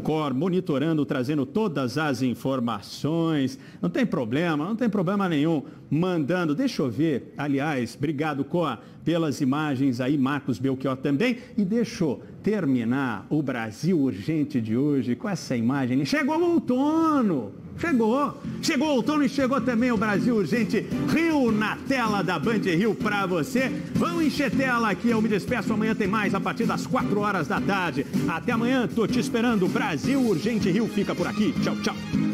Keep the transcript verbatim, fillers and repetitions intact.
Cor, monitorando, trazendo todas as informações. Não tem problema, não tem problema nenhum. Mandando, deixa eu ver. Aliás, obrigado, Cor, pelas imagens aí, Marcos Belchior também. E deixa eu terminar o Brasil Urgente de hoje com essa imagem. Chegou o outono! Chegou! Chegou o outono e chegou também o Brasil Urgente Rio na tela da Band Rio pra você. Vamos encher tela aqui, eu me despeço. Amanhã tem mais a partir das quatro horas da tarde. Até amanhã, tô te esperando. Brasil Urgente Rio fica por aqui. Tchau, tchau.